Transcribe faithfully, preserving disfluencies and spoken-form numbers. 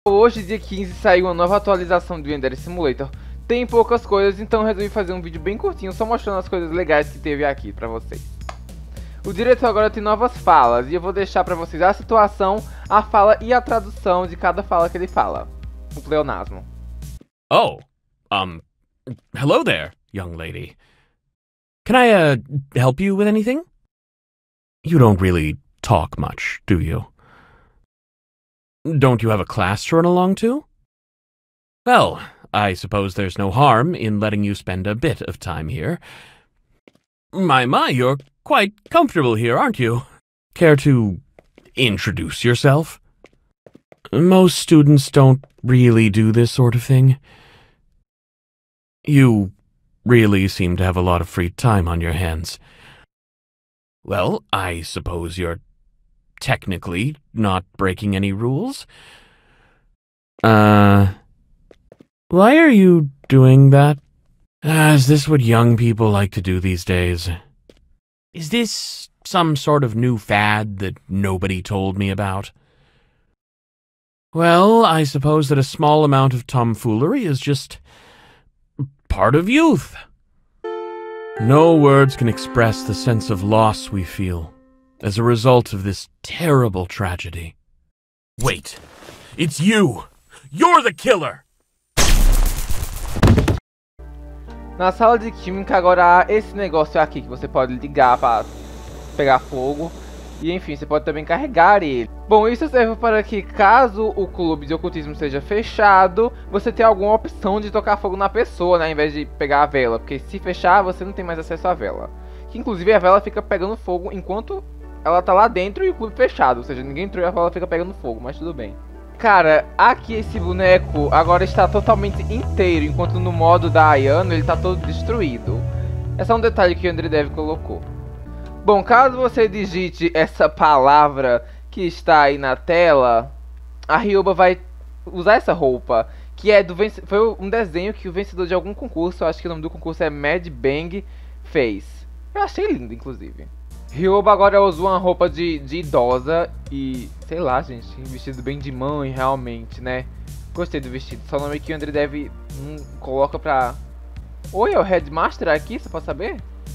Hoje, dia quinze, saiu uma nova atualização do Yandere Simulator. Tem poucas coisas, então resolvi fazer um vídeo bem curtinho, só mostrando as coisas legais que teve aqui pra vocês. O diretor agora tem novas falas, e eu vou deixar pra vocês a situação, a fala e a tradução de cada fala que ele fala. O pleonasmo. Oh, um, hello there, young lady. Can I, uh, help you with anything? You don't really talk much, do you? Don't you have a class to run along to? Well, I suppose there's no harm in letting you spend a bit of time here. My, my, you're quite comfortable here, aren't you? Care to introduce yourself? Most students don't really do this sort of thing. You really seem to have a lot of free time on your hands. Well, I suppose you're technically not breaking any rules? Uh... Why are you doing that? Uh, is this what young people like to do these days? Is this some sort of new fad that nobody told me about? Well, I suppose that a small amount of tomfoolery is just part of youth. No words can express the sense of loss we feel as a result of this terrible tragedy. Wait, it's you! You're the killer! Na sala de química agora há esse negócio aqui que você pode ligar para pegar fogo. E enfim, você pode também carregar ele. Bom, isso serve para que caso o clube de ocultismo seja fechado, você tenha alguma opção de tocar fogo na pessoa, né, ao invés de pegar a vela. Porque se fechar, você não tem mais acesso à vela. Que inclusive a vela fica pegando fogo enquanto ela tá lá dentro e o clube fechado. Ou seja, ninguém entrou e a vela fica pegando fogo, mas tudo bem. Cara, aqui esse boneco agora está totalmente inteiro, enquanto no modo da Ayano ele está todo destruído. É só um detalhe que o Andredev colocou. Bom, caso você digite essa palavra que está aí na tela, a Ryoba vai usar essa roupa, que é do venc... foi um desenho que o vencedor de algum concurso, eu acho que o nome do concurso é Mad Bang, fez. Eu achei lindo, inclusive. Ryoba agora usa uma roupa de, de idosa e, sei lá, gente, um vestido bem de mãe, realmente, né? Gostei do vestido, só o nome que o Andredev hum, coloca pra... Oi, é o Headmaster aqui, você pode saber?